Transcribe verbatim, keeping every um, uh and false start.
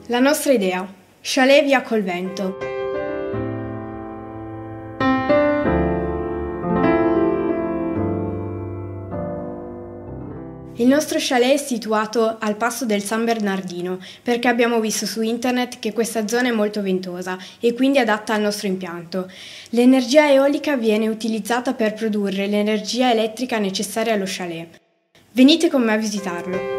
La nostra idea, chalet via Colvento. Il nostro chalet è situato al passo del San Bernardino perché abbiamo visto su internet che questa zona è molto ventosa e quindi adatta al nostro impianto. L'energia eolica viene utilizzata per produrre l'energia elettrica necessaria allo chalet. Venite con me a visitarlo.